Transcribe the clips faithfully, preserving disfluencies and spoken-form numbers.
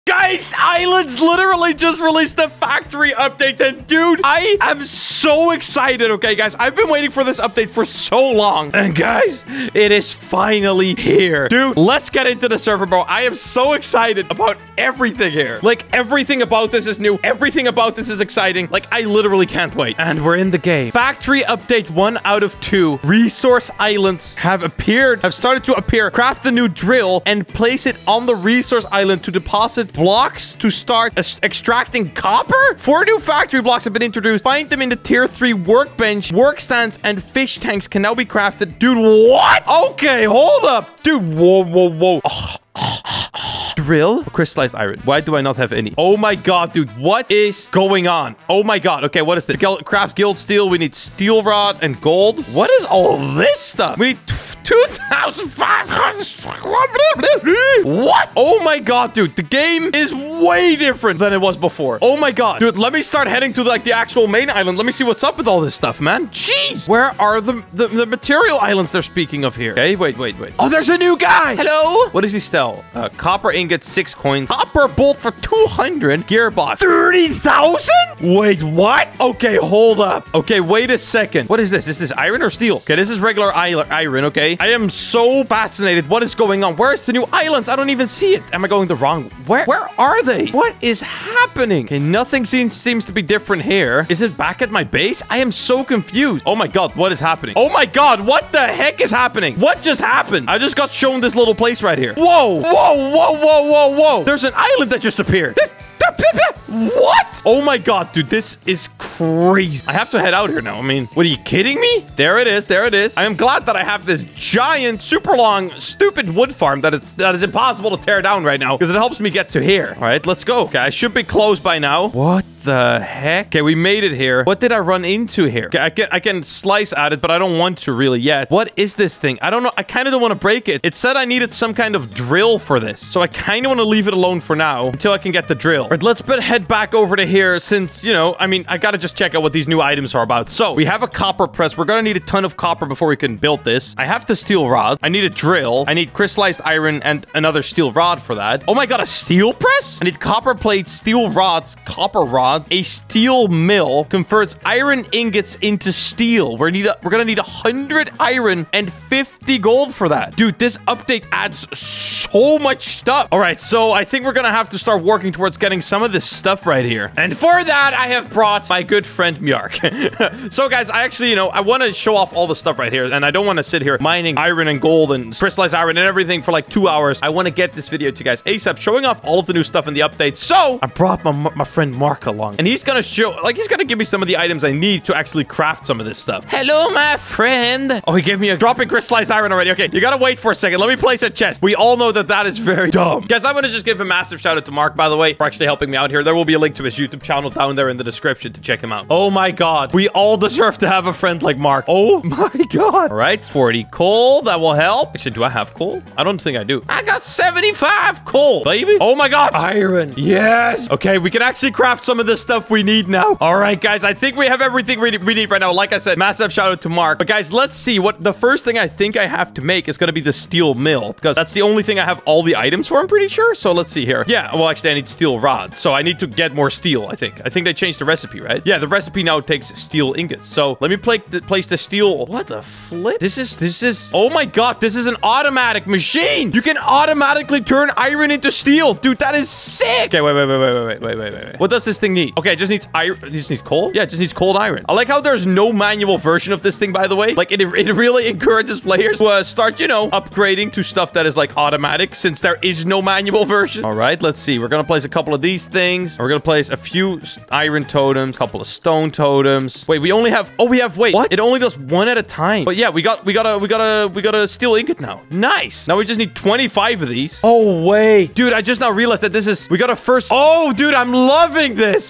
Guys, Islands literally just released the factory update, and dude, I am so excited, okay, guys? I've been waiting for this update for so long, and guys, it is finally here. Dude, let's get into the server, bro. I am so excited about everything here. Like, everything about this is new. Everything about this is exciting. Like, I literally can't wait. And we're in the game. Factory update one out of two. Resource islands have appeared, have started to appear. Craft the new drill and place it on the resource island to deposit blocks to start extracting copper. Four new factory blocks have been introduced. Find them in the tier three workbench. Work stands and fish tanks can now be crafted. Dude, what? Okay, hold up. Dude, whoa, whoa, whoa. Oh. Drill? Crystallized iron. Why do I not have any? Oh my god, dude. What is going on? Oh my god. Okay, what is this? Craft guild steel. We need steel rod and gold. What is all this stuff? We need two thousand five hundred. What? Oh my god, dude. The game is way different than it was before. Oh my god. Dude, let me start heading to like the actual main island. Let me see what's up with all this stuff, man. Jeez. Where are the, the, the material islands they're speaking of here? Okay, wait, wait, wait. Oh, there's a new guy. Hello? What does he sell? Uh, copper ingot, six coins. Copper bolt for two hundred. Gearbox. thirty thousand? Wait, what? Okay, hold up. Okay, wait a second. What is this? Is this iron or steel? Okay, this is regular iron, okay? I am so fascinated. What is going on? Where's the new islands? I don't even see it. Am I going the wrong? Where Where are they? What is happening? Okay, nothing seems, seems to be different here. Is it back at my base? I am so confused. Oh my god, what is happening? Oh my god, what the heck is happening? What just happened? I just got shown this little place right here. Whoa, whoa, whoa, whoa, whoa, whoa. There's an island that just appeared. What? Oh my god, dude, this is crazy. I have to head out here now. I mean, what, are you kidding me? There it is. There it is. I am glad that I have this giant, super long, stupid wood farm that is, that is impossible to tear down right now because it helps me get to here. All right, let's go. Okay, I should be close by now. What the heck? Okay, we made it here. What did I run into here? Okay, I can, I can slice at it, but I don't want to really yet. What is this thing? I don't know. I kind of don't want to break it. It said I needed some kind of drill for this, so I kind of want to leave it alone for now until I can get the drill. All right, let's but head back over to here since, you know, I mean, I gotta just check out what these new items are about. So, we have a copper press. We're gonna need a ton of copper before we can build this. I have the steel rod. I need a drill. I need crystallized iron and another steel rod for that. Oh my god, a steel press? I need copper plates, steel rods, copper rod, a steel mill, converts iron ingots into steel. We're, need a, we're gonna need one hundred iron and fifty gold for that. Dude, this update adds so much stuff. All right, so I think we're gonna have to start working towards getting some of this stuff right here. And for that, I have brought my good friend Mjark. So guys, I actually, you know, I want to show off all the stuff right here, and I don't want to sit here mining iron and gold and crystallized iron and everything for like two hours. I want to get this video to you guys ASAP, showing off all of the new stuff in the update. So I brought my, my friend Mark along, and he's gonna show, like, he's gonna give me some of the items I need to actually craft some of this stuff. Hello, my friend. Oh, he gave me a dropping crystallized iron already. Okay, you gotta wait for a second. Let me place a chest. We all know that that is very dumb. Guys, I want to just give a massive shout out to Mark, by the way, for actually helping me out here. There will be a link to his YouTube channel down there in the description to check him out. Oh my god. We all deserve to have a friend like Mark. Oh my god. All right, forty coal. That will help. Actually, do I have coal? I don't think I do. I got seventy-five coal, baby. Oh my god. Iron. Yes. Okay, we can actually craft some of this stuff we need now. All right, guys. I think we have everything we need right now. Like I said, massive shout out to Mark. But guys, let's see what the first thing I think I have to make is going to be the steel mill, because that's the only thing I have all the items for, I'm pretty sure. So let's see here. Yeah, well, actually, I need steel rods. So I need to get more steel, I think. I think they changed the recipe, right? Yeah, the recipe now takes steel ingots. So let me play the, place the steel. What the flip? This is, this is, oh my god, this is an automatic machine. You can automatically turn iron into steel. Dude, that is sick. Okay, wait, wait, wait, wait, wait, wait, wait, wait, wait. What does this thing need? Okay, it just needs iron. It just needs coal? Yeah, it just needs cold iron. I like how there's no manual version of this thing, by the way. Like, it, it really encourages players to uh, start, you know, upgrading to stuff that is, like, automatic, since there is no manual version. All right, let's see. We're gonna place a couple of these things. We're gonna place a few iron totems, a couple of stone totems. Wait, we only have, oh, we have, wait, what? It only does one at a time. But yeah, we got, we got a, we got a, we got a steel ingot now. Nice. Now we just need twenty-five of these. Oh, wait. Dude, I just now realized that this is, we got a first, oh, dude, I'm loving this.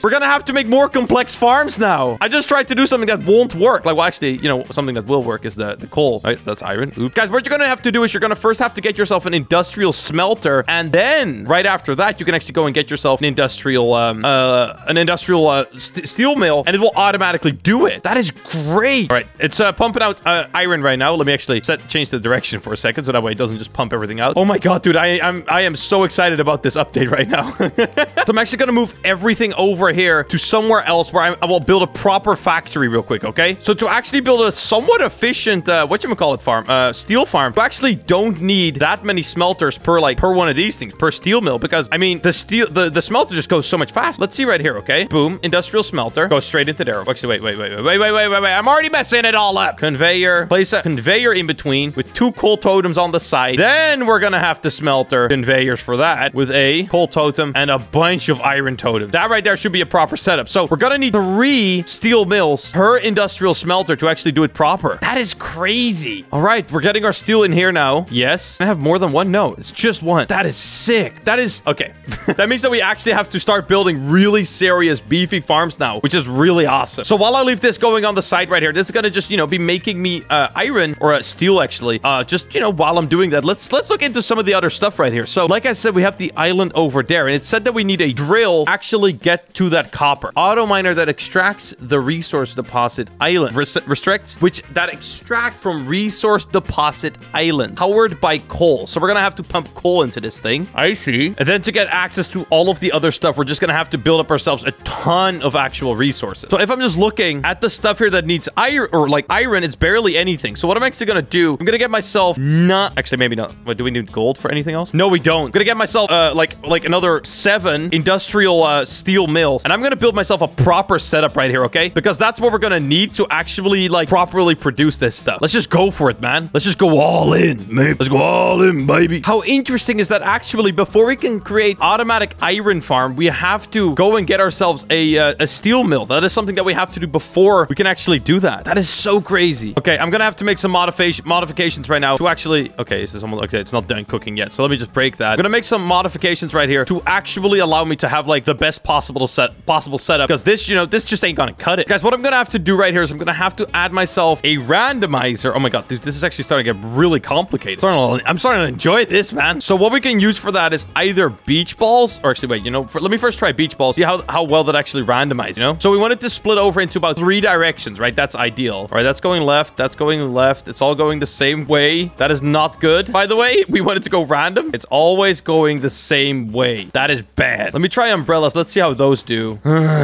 We're gonna have to make more complex farms now. I just tried to do something that won't work. Like, well, actually, you know, something that will work is the, the coal, right? That's iron. Oops. Guys, what you're gonna have to do is you're gonna first have to get yourself an industrial smelter, and then right after that, you can actually go and get yourself an industrial, um, uh, an industrial uh, st steel mill, and it will automatically do it. That is great. All right, it's uh, pumping out uh, iron right now. Let me actually set change the direction for a second, so that way it doesn't just pump everything out. Oh my god, dude, I I'm I am so excited about this update right now. So I'm actually gonna move everything over here to somewhere else where I, I will build a proper factory real quick. Okay, so to actually build a somewhat efficient uh, whatchamacallit farm, uh, steel farm, you actually don't need that many smelters per like per one of these things per steel mill, because I mean the steel the the smelter just goes so much faster. Let's see right here. Okay, boom, industrial smelter, go straight into there. Actually, wait, wait, wait, wait, wait, wait, wait, wait. I'm already messing it all up. Conveyor, place a conveyor in between with two coal totems on the side. Then we're gonna have to smelter conveyors for that with a coal totem and a bunch of iron totems. That right there should be a proper setup. So we're gonna need three steel mills per industrial smelter to actually do it proper. That is crazy. All right, we're getting our steel in here now. Yes. I have more than one? No, it's just one. That is sick. That is... Okay. That means that we actually have to start building really serious beefy farms now, which is really awesome. So while I leave this going on the side right here, this is gonna just, you know, be making me uh, iron or uh, steel actually. Uh, just, you know, while I'm doing that, let's let's look into some of the other stuff right here. So like I said, we have the island over there, and it said that we need a drill to actually get to that copper. Auto miner that extracts the resource deposit island. Rest restricts, which that extract from resource deposit island. Powered by coal. So we're gonna have to pump coal into this thing. I see. And then to get access to all of the other stuff, we're just gonna have to build up ourselves a ton of actual resources. So if I'm just looking at the stuff here that needs iron, or like iron, it's barely anything. So what I'm actually gonna do, I'm gonna get myself not... Actually, maybe not. What, do we need gold for anything else? No, we don't. I'm gonna get myself, uh, like, like another seven industrial uh, steel mills. And I'm gonna build myself a proper setup right here, okay? Because that's what we're gonna need to actually, like, properly produce this stuff. Let's just go for it, man. Let's just go all in, man. Let's go all in, baby. How interesting is that actually, before we can create automatic iron farm, we have to go and get ourselves a, uh, a steel mill. That is something that we have to do before we can actually do that. That is so crazy. Okay, I'm gonna have to make some modification modifications right now to actually... Okay, is this almost... Okay, it's not done cooking yet, so let me just break that. I'm gonna make some modifications right here to actually allow me to have, like, the best possible set possible setup, because this, you know, this just ain't gonna cut it. Guys, what I'm gonna have to do right here is I'm gonna have to add myself a randomizer. Oh my god, dude, this is actually starting to get really complicated. Starting to, I'm starting to enjoy this, man. So what we can use for that is either beach balls, or actually, wait, you know, for, let me first try beach balls, see how, how well that actually randomizes, you know? So we want it to split over into about three directions, right? That's ideal. All right, that's going left, that's going left. It's all going the same way. That is not good. By the way, we want it to go random. It's always going the same way. That is bad. Let me try umbrellas. Let's see how those do.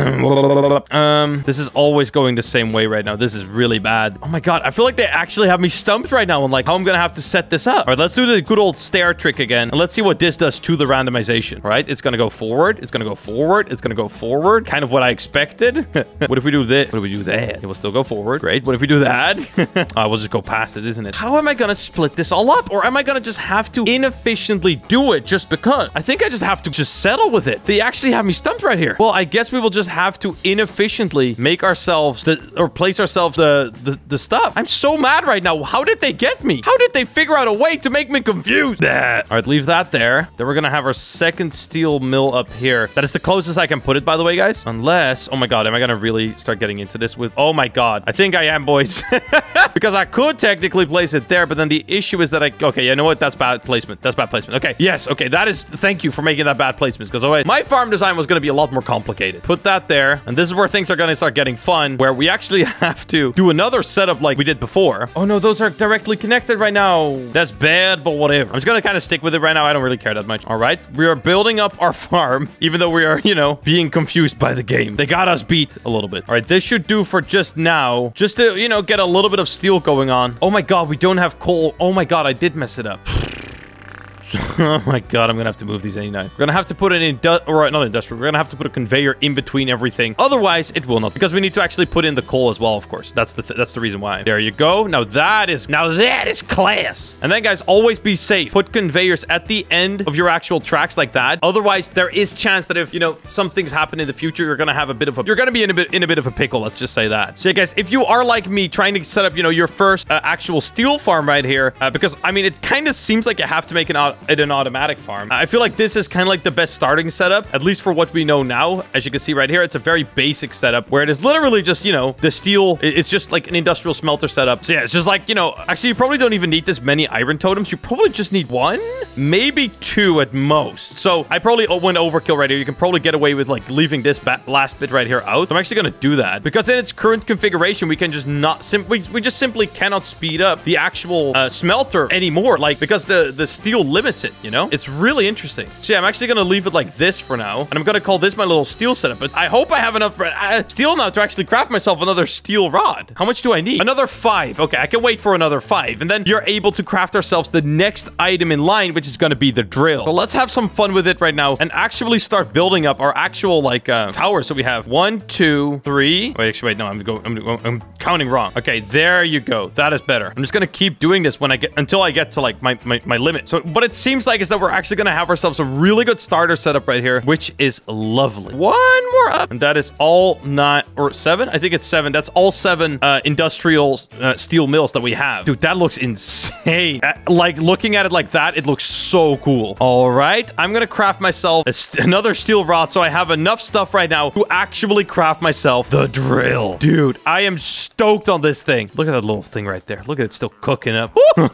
um, this is always going the same way right now. This is really bad. Oh my god, I feel like they actually have me stumped right now on like how I'm gonna have to set this up. All right, let's do the good old stair trick again, and let's see what this does to the randomization. All right, it's gonna go forward. It's gonna go forward. It's gonna go forward. Kind of what I expected. What if we do this? What if we do that? It will still go forward. Great. What if we do that? Oh, we'll just go past it, isn't it? How am I gonna split this all up? Or am I gonna just have to inefficiently do it just because? I think I just have to just settle with it. They actually have me stumped right here. Well, I guess we will just have to inefficiently make ourselves the, or place ourselves the, the, the stuff. I'm so mad right now. How did they get me? How did they figure out a way to make me confused? All right, leave that there. Then we're gonna have our second steel mill up here. That is the closest I can put it, by the way, guys. Unless, oh my god, am I gonna really start getting into this with, oh my god. I think I am, boys. Because I could technically place it there, but then the issue is that I, okay, you know what? That's bad placement. That's bad placement. Okay, yes, okay, that is, thank you for making that bad placement, because oh wait, my farm design was gonna be a lot more complicated. Put that there, and this is where things are gonna start getting fun, where we actually have to do another setup like we did before. Oh no, those are directly connected right now. That's bad, but whatever. I'm just gonna kind of stick with it right now. I don't really care that much. All right, we are building up our farm, even though we are, you know, being confused by the game. They got us beat a little bit. All right, this should do for just now, just to, you know, get a little bit of steel going on. Oh my god, we don't have coal. Oh my god, I did mess it up. Oh my god, I'm gonna have to move these anytime. We're gonna have to put an indu- or not industrial. We're gonna have to put a conveyor in between everything. Otherwise, it will not, because we need to actually put in the coal as well. Of course, that's the th that's the reason why. There you go. Now that is now that is class. And then, guys, always be safe. Put conveyors at the end of your actual tracks like that. Otherwise, there is chance that if you know some things happen in the future, you're gonna have a bit of a you're gonna be in a bit in a bit of a pickle. Let's just say that. So, yeah, guys, if you are like me, trying to set up you know your first uh, actual steel farm right here, uh, because I mean, it kind of seems like you have to make an in an automatic farm. I feel like this is kind of like the best starting setup, at least for what we know now. As you can see right here, it's a very basic setup where it is literally just, you know, the steel. It's just like an industrial smelter setup. So yeah, it's just like, you know, actually you probably don't even need this many iron totems. You probably just need one, maybe two at most. So I probably went overkill right here. You can probably get away with like leaving this last bit right here out. I'm actually going to do that because in its current configuration, we can just not simply, we just simply cannot speed up the actual uh, smelter anymore. Like because the, the steel limits it, you know, it's really interesting. So yeah, I'm actually going to leave it like this for now. And I'm going to call this my little steel setup, but I hope I have enough uh, steel now to actually craft myself another steel rod. How much do I need? Another five. Okay, I can wait for another five. And then you're able to craft ourselves the next item in line, which is going to be the drill. So let's have some fun with it right now and actually start building up our actual like uh, towers. So we have one, two, three. Wait, actually, wait, no, I'm going. I'm, I'm counting wrong. Okay, there you go. That is better. I'm just going to keep doing this when I get until I get to like my, my, my limit. So what it seems like is that we're actually going to have ourselves a really good starter setup right here, which is lovely. One more up. And that is all nine or seven. I think it's seven. That's all seven uh, industrial uh, steel mills that we have. Dude, that looks insane. Uh, like looking at it like that, it looks so cool. All right. I'm going to craft myself a st another steel rod. So I have enough stuff right now to actually craft myself the drill. Dude, I am stoked on this thing. Look at that little thing right there. Look at it still cooking up.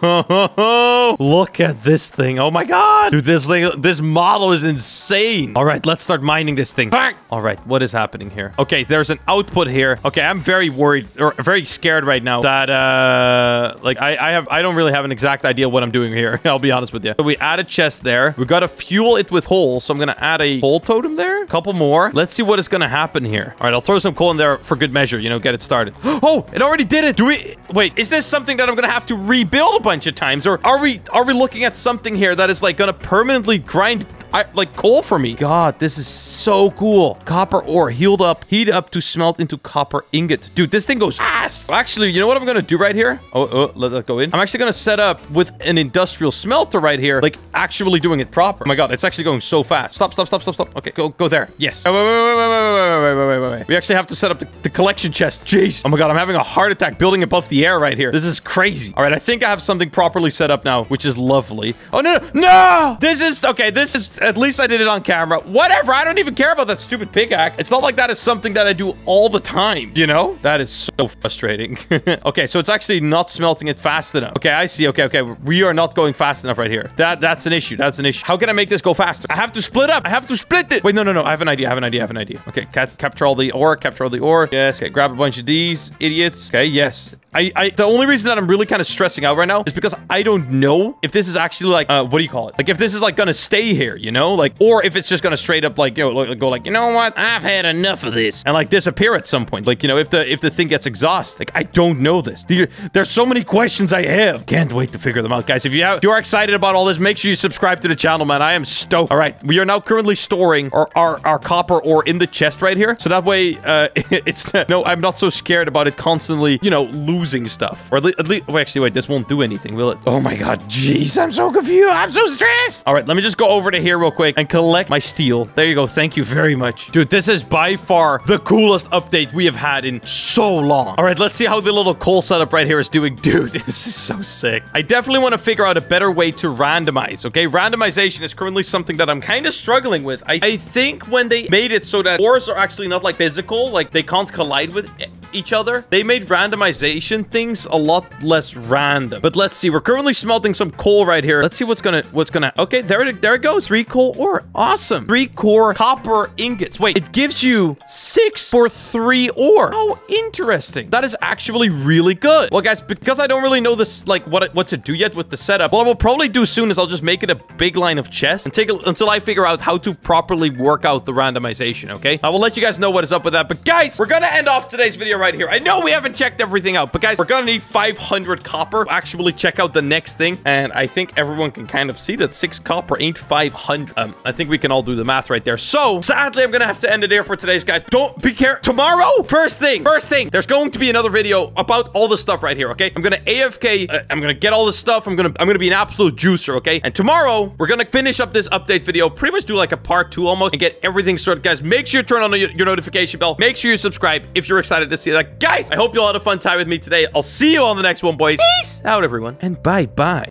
Look at this thing. Oh my God. Dude, this thing, this model is insane. All right, let's start mining this thing. Bang! All right, what is happening here? Okay, there's an output here. Okay, I'm very worried or very scared right now that uh like I, I have I don't really have an exact idea what I'm doing here. I'll be honest with you. So we add a chest there. We gotta fuel it with coal. So I'm gonna add a coal totem there. A couple more. Let's see what is gonna happen here. All right, I'll throw some coal in there for good measure, you know, get it started. Oh, it already did it. Do we wait, is this something that I'm gonna have to rebuild a bunch of times? Or are we are we looking at something here that is like gonna permanently grind I, like coal for me? God, this is so cool. Copper ore healed up, heat up to smelt into copper ingot. Dude, this thing goes fast. Actually, you know what I'm gonna do right here? Oh, oh, let that go in. I'm actually gonna set up with an industrial smelter right here, like actually doing it proper. Oh my God, it's actually going so fast. Stop, stop, stop, stop, stop. Okay, go, go there. Yes. Oh, wait, wait, wait, wait, wait, wait, wait, wait, wait, wait. We actually have to set up the, the collection chest. Jeez. Oh my God, I'm having a heart attack building above the air right here. This is crazy. All right, I think I have something properly set up now, which is lovely. Oh no, no, no! This is okay. This is at least I did it on camera. Whatever. I don't even care about that stupid pickaxe. It's not like that is something that I do all the time, you know? That is so frustrating. Okay, so it's actually not smelting it fast enough. Okay, I see. Okay, okay. We are not going fast enough right here. That That's an issue. That's an issue. How can I make this go faster? I have to split up. I have to split it. Wait, no, no, no. I have an idea. I have an idea. I have an idea. Okay, cap capture all the ore. Capture all the ore. Yes. Okay, grab a bunch of these. Idiots. Okay, yes. I, I, the only reason that I'm really kind of stressing out right now is because I don't know if this is actually like, uh, what do you call it? Like if this is like gonna stay here, you know? Like, or if it's just gonna straight up like, you know, go like, you know what? I've had enough of this. And like disappear at some point. Like, you know, if the, if the thing gets exhausted, like I don't know this. There, there's so many questions I have. Can't wait to figure them out, guys. If you have, if you are excited about all this, make sure you subscribe to the channel, man. I am stoked. All right. We are now currently storing our, our, our copper ore in the chest right here. So that way, uh, it's, no, I'm not so scared about it constantly, you know, losing stuff. Or at least, oh, actually, wait, this won't do anything, will it? Oh my God, jeez, I'm so confused. I'm so stressed. All right, let me just go over to here real quick and collect my steel. There you go. Thank you very much. Dude, this is by far the coolest update we have had in so long. All right, let's see how the little coal setup right here is doing. Dude, this is so sick. I definitely want to figure out a better way to randomize, okay? Randomization is currently something that I'm kind of struggling with. I, I think when they made it so that ores are actually not like physical, like they can't collide with each other, they made randomization things a lot less random. But let's see, we're currently smelting some coal right here. Let's see what's gonna what's gonna okay, there it there it goes. Three coal ore. Awesome. Three core copper ingots. Wait, it gives you six for three ore. How interesting. That is actually really good. Well, guys, because I don't really know this, like what what to do yet with the setup, what I will probably do soon is I'll just make it a big line of chests and take it until I figure out how to properly work out the randomization. Okay, I will let you guys know what is up with that. But guys, we're gonna end off today's video right here. I know we haven't checked everything out, but guys, we're gonna need five hundred copper to actually check out the next thing. And I think everyone can kind of see that six copper ain't five hundred. Um, I think we can all do the math right there. So sadly, I'm gonna have to end it here for today's guys. Don't be careful. Tomorrow, first thing, first thing, there's going to be another video about all the stuff right here. Okay, I'm gonna A F K. Uh, I'm gonna get all this stuff. I'm gonna I'm gonna be an absolute juicer. Okay, and tomorrow we're gonna finish up this update video, pretty much do like a part two almost, and get everything sorted, guys. Make sure you turn on your, your notification bell. Make sure you subscribe if you're excited to see that, guys. I hope you all had a fun time with me today. I'll see you on the next one, boys. Peace out, everyone, and bye bye.